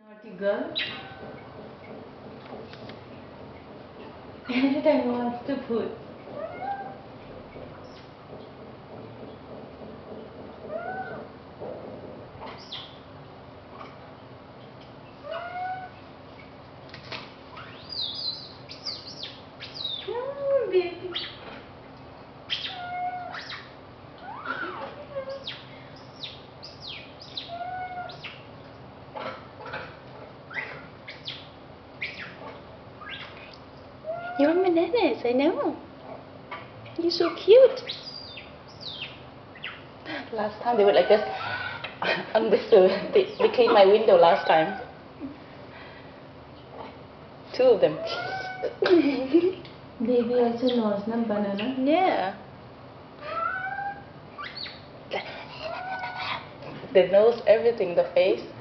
Naughty girl. Every time wants to put. Oh, baby. You're my bananas, I know. You're so cute. Last time they were like this. Understood. They cleaned my window last time. Two of them. Baby also knows, na banana? Yeah. The nose, everything, the face.